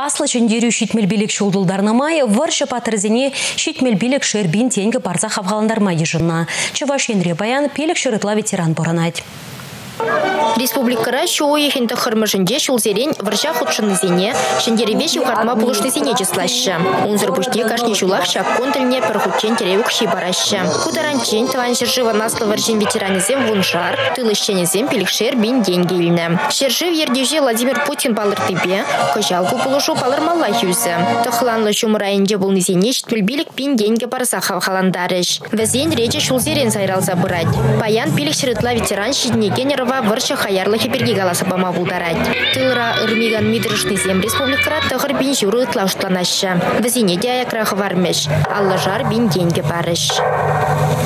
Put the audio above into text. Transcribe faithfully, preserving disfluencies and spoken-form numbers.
Аслы чендерю шитмелбилік шолдылдарнамай, варшы патырзіне шитмелбилік шербин тенгі барза хавғаландарма ежінна. Чаваш енре баян пелік шырытла ветеран боранать. Республикара шоуы хенті қырмышынде шулзерен варжа худшынызене, шендеревеш юқартма бұлышнызене числашы. Унзыр бұшне кашне шулақ шақкон тіліне пірхутчен теревік ши барашы. Кударанчен тыван шержыва наслы варжин ветеранезем вуншар, тылышченезем пелікшер бин деньги илні. Шержыв ердеже Владимир Путин балыртыбе, кожалку бұлышу балырмалла юзі. Тұхланлы шумырайынде бұлнызене шітмілбелік бин деньги барса хавхаландарыш. Вәзен речі шулзерен сайралза бұрад. Паян пелік шырытла ветеран шиднегенерова варшы хаярлы хеперге галаса бама булдарать. Тылра ырмиган мидрышный зем республикара тығыр бин журы ытлаушланашы. Вәзене де аякрағы вармеш. Аллы жар бин деньги барыш.